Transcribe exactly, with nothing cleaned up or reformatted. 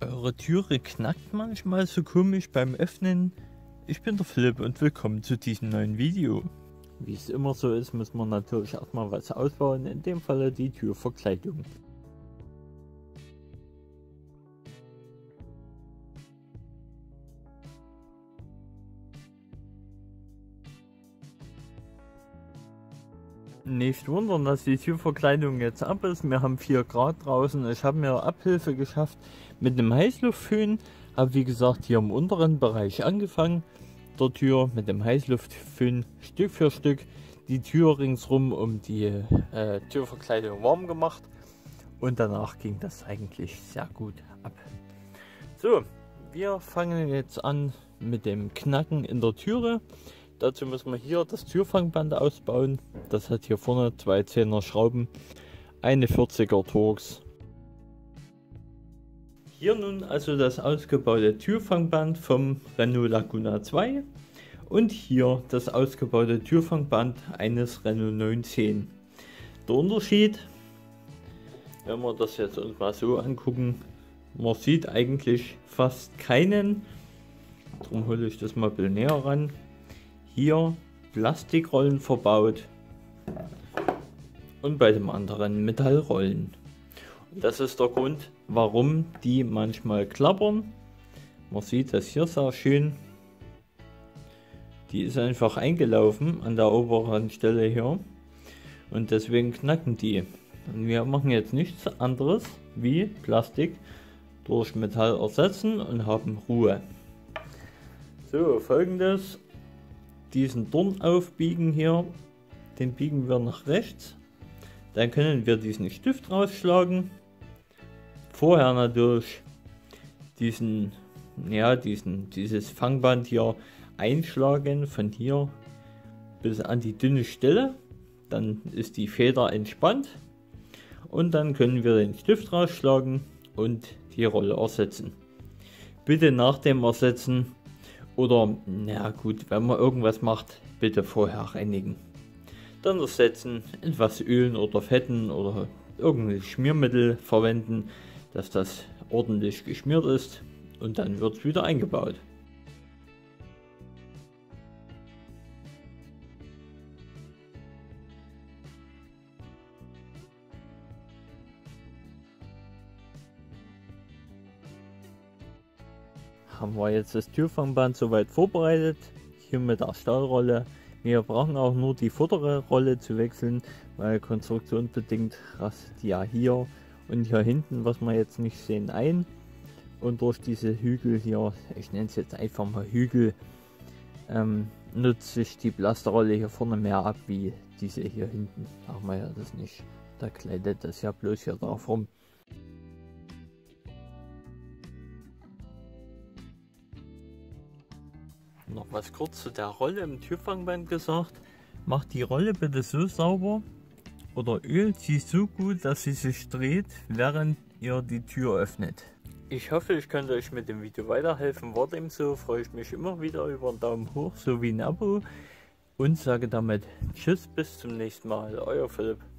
Eure Türe knackt manchmal so komisch beim Öffnen. Ich bin der Philipp und willkommen zu diesem neuen Video. Wie es immer so ist, muss man natürlich erstmal was ausbauen, in dem Falle die Türverkleidung. Nicht wundern, dass die Türverkleidung jetzt ab ist. Wir haben vier Grad draußen. Ich habe mir Abhilfe geschafft mit einem Heißluftföhn. Habe wie gesagt hier im unteren Bereich angefangen. Der Tür mit dem Heißluftföhn Stück für Stück die Tür ringsrum um die äh, Türverkleidung warm gemacht. Und danach ging das eigentlich sehr gut ab. So, wir fangen jetzt an mit dem Knacken in der Türe. Dazu müssen wir hier das Türfangband ausbauen. Das hat hier vorne zwei zehner Schrauben, eine vierziger Torx. Hier nun also das ausgebaute Türfangband vom Renault Laguna zwei und hier das ausgebaute Türfangband eines Renault neunzehn. Der Unterschied, wenn wir das jetzt uns mal so angucken, man sieht eigentlich fast keinen. Darum hole ich das mal ein bisschen näher ran. Hier Plastikrollen verbaut und bei dem anderen Metallrollen. Und das ist der Grund, warum die manchmal klappern. Man sieht das hier sehr schön. Die ist einfach eingelaufen an der oberen Stelle hier und deswegen knacken die. Und wir machen jetzt nichts anderes wie Plastik durch Metall ersetzen und haben Ruhe. So, folgendes. Diesen Dorn aufbiegen hier, den biegen wir nach rechts, dann können wir diesen Stift rausschlagen, vorher natürlich diesen, ja, diesen, dieses Fangband hier einschlagen, von hier bis an die dünne Stelle, dann ist die Feder entspannt und dann können wir den Stift rausschlagen und die Rolle ersetzen. Bitte nach dem Ersetzen oder, na gut, wenn man irgendwas macht, bitte vorher reinigen. Dann ersetzen, etwas Ölen oder Fetten oder irgendein Schmiermittel verwenden, dass das ordentlich geschmiert ist und dann wird es wieder eingebaut. Haben wir jetzt das Türfangband soweit vorbereitet, hier mit der Stahlrolle. Wir brauchen auch nur die vordere Rolle zu wechseln, weil konstruktionsbedingt rast die ja hier und hier hinten, was wir jetzt nicht sehen, ein. Und durch diese Hügel hier, ich nenne es jetzt einfach mal Hügel, ähm, nutzt sich die Plasterrolle hier vorne mehr ab wie diese hier hinten. Machen wir ja das nicht, da gleitet das ja bloß hier drauf rum. Noch was kurz zu der Rolle im Türfangband gesagt. Macht die Rolle bitte so sauber oder ölt sie so gut, dass sie sich dreht, während ihr die Tür öffnet. Ich hoffe, ich konnte euch mit dem Video weiterhelfen. War dem so, freue ich mich immer wieder über einen Daumen hoch sowie ein Abo und sage damit Tschüss, bis zum nächsten Mal. Euer Philipp.